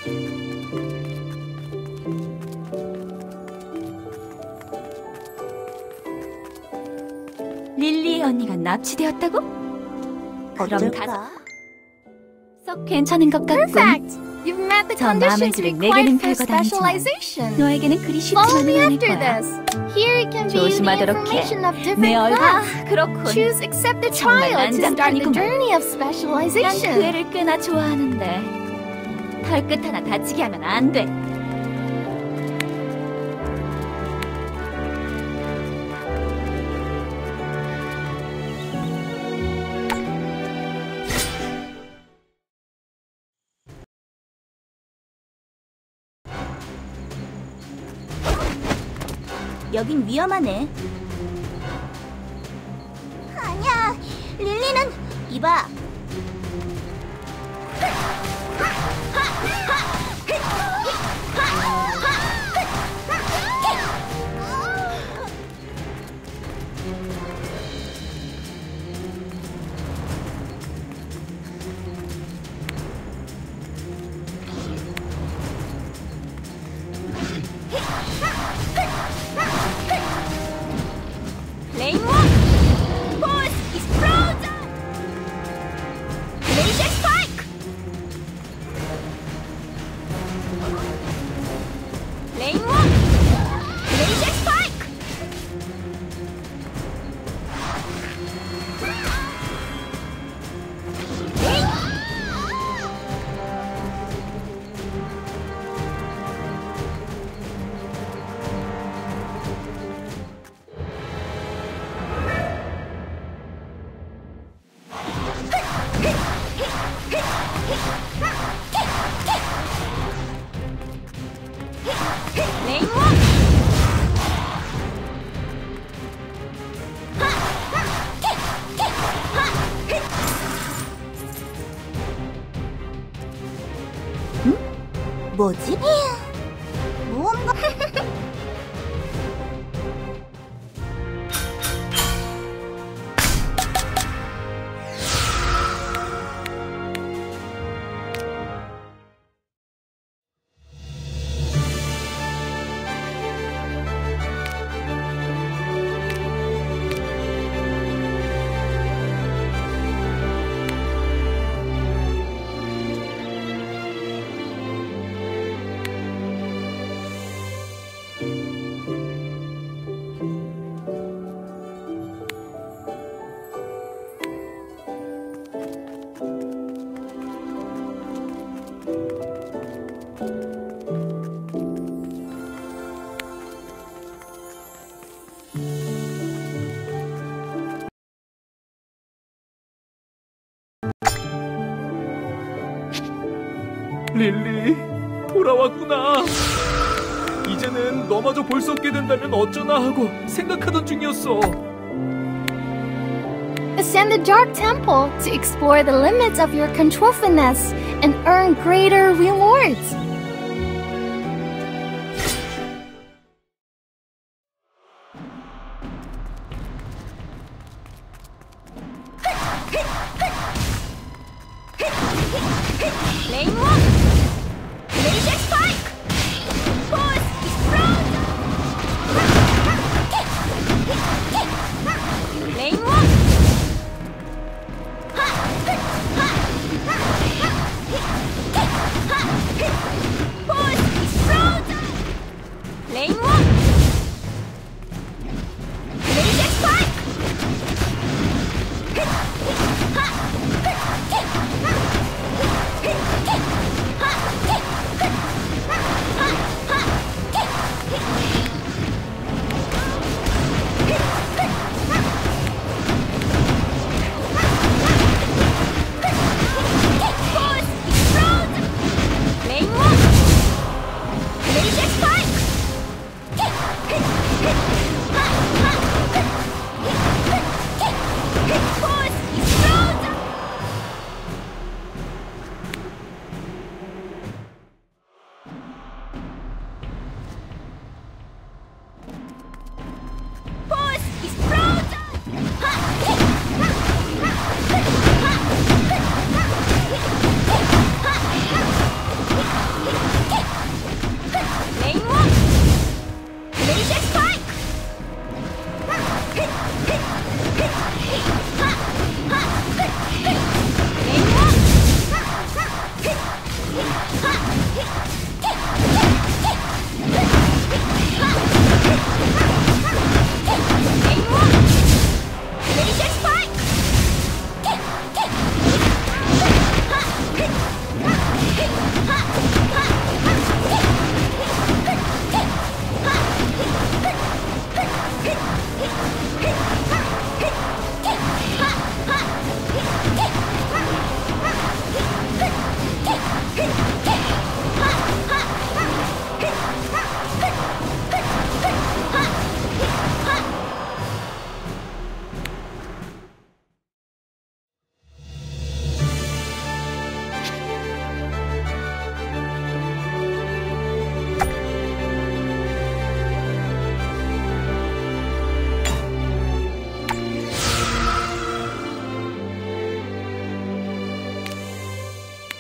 릴리 언니가 납치되었다고? 그럼 어쩔까? 썩 괜찮은 것 같군. You've met the 저 conditions 마음을 required 내게는 for 별것 아니지만 specialization. 너에게는 그리 Follow me 쉽지만은 않을 after 거야. this. Here you can view the 조심하도록 해. information of 내 different 얼굴 class. 그렇군. Choose accept the 정말 trial to start the 난장판이구만. journey of 난 specialization. 그 애를 꽤나 좋아하는데 털끝 하나 다치게 하면 안 돼. 여긴 위험하네. 아니야, 릴리는 이봐. 레인워! 포스 is frozen! 레이저 스파이크! 레인워! 레이저 스파이크! 레인워! 뭐지? 뭔가... 릴리, 돌아왔구나. 이제는 너마저 볼 수 없게 된다면 어쩌나 하고 생각하던 중이었어. Ascend the Dark Temple to explore the limits of your control finesse and earn greater rewards. 레인워! 레이저 스파이크! 포스 is frozen! 레인워! 포스 is frozen! 레인워! 레이저 스파이크!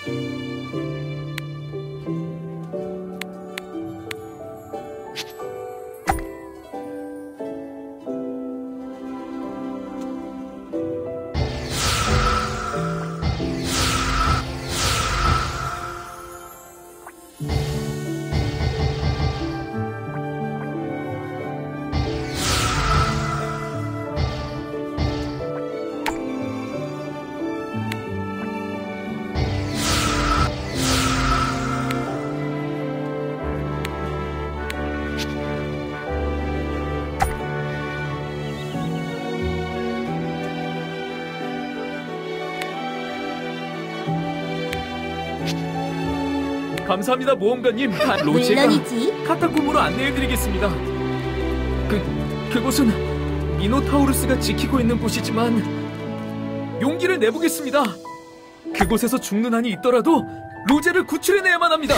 감사합니다, 모험가님. 로제가 물론이지. 카타콤으로 안내해드리겠습니다. 그곳은 미노타우루스가 지키고 있는 곳이지만 용기를 내보겠습니다. 그곳에서 죽는 한이 있더라도 로제를 구출해내야만 합니다.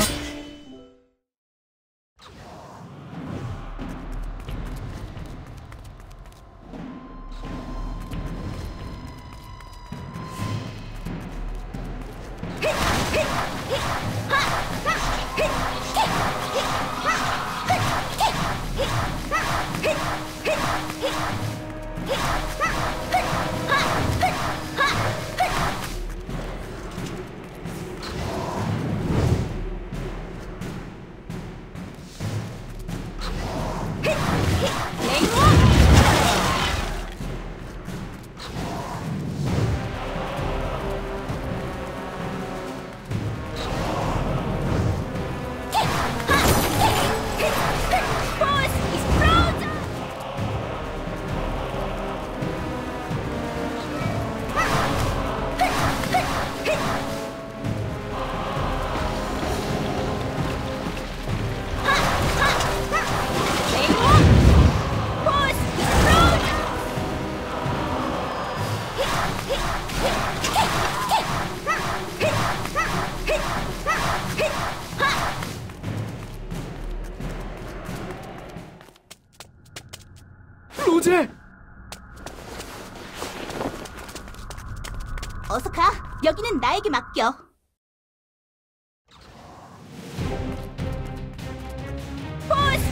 로제! 어서 가. 여기는 나에게 맡겨. 포스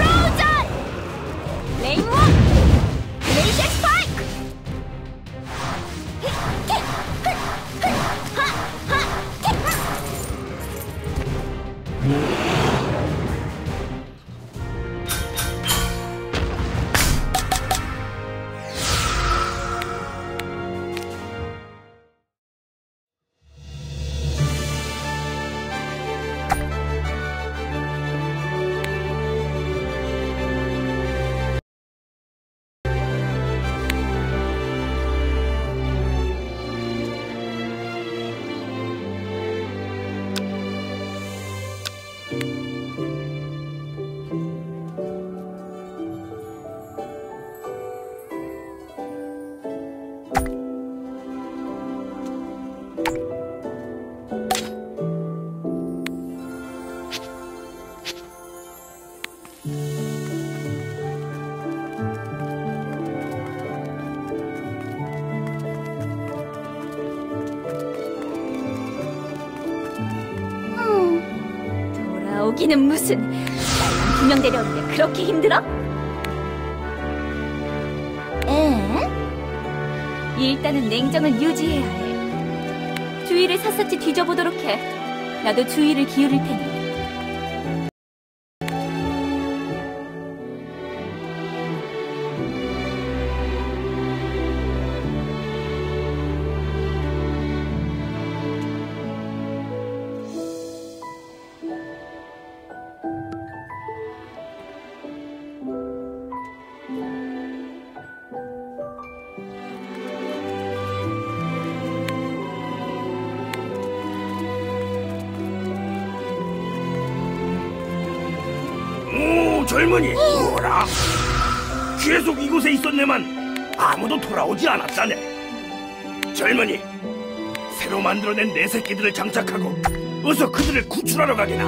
프로전! 레인워! 레이저 스파이크! 돌아오기는 무슨. 나랑 2명 데려오는데 그렇게 힘들어? 일단은 냉정을 유지해야 해. 주위를 샅샅이 뒤져보도록 해. 나도 주의를 기울일 테니. 젊은이, 뭐라? 계속 이곳에 있었네만 아무도 돌아오지 않았다네. 젊은이, 새로 만들어낸 내 새끼들을 장착하고 어서 그들을 구출하러 가게나.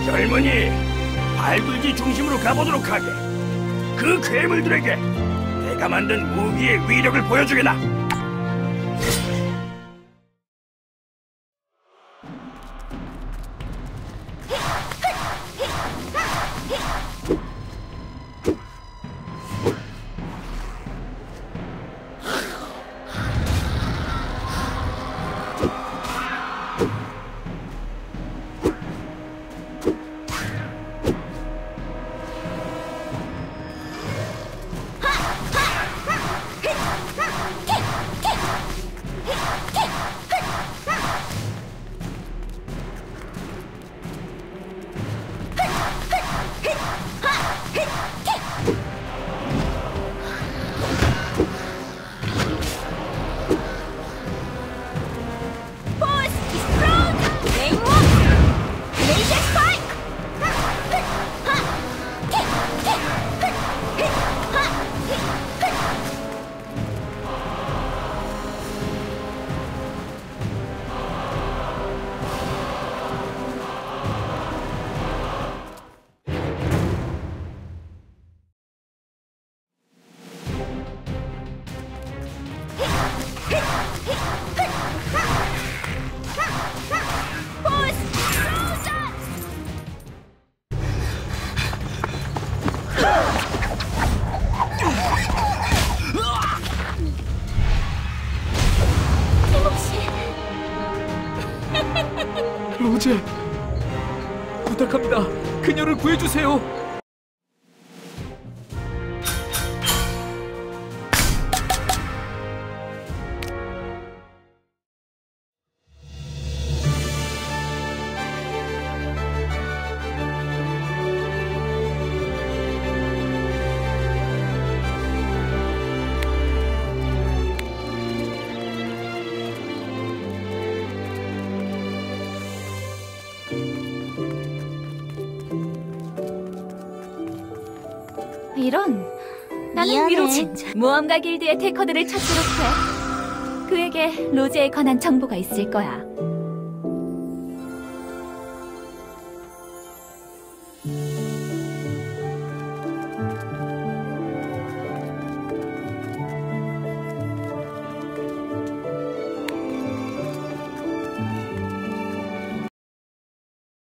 젊은이, 발굴지 중심으로 가보도록 하게. 그 괴물들에게 내가 만든 무기의 위력을 보여주게나. 로제, 부탁합니다. 그녀를 구해주세요. 이런, 나는 미안해. 위로 진짜 모험가 길드의 테커들을 찾도록 해. 그에게 로제에 관한 정보가 있을 거야.